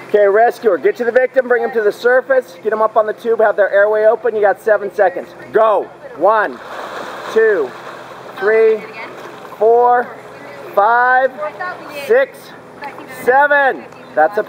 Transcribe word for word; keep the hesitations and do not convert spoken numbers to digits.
Okay, rescuer, get to the victim, bring him to the surface, get him up on the tube, have their airway open. You got seven seconds. Go. One, two, three, four, five, six, seven. That's a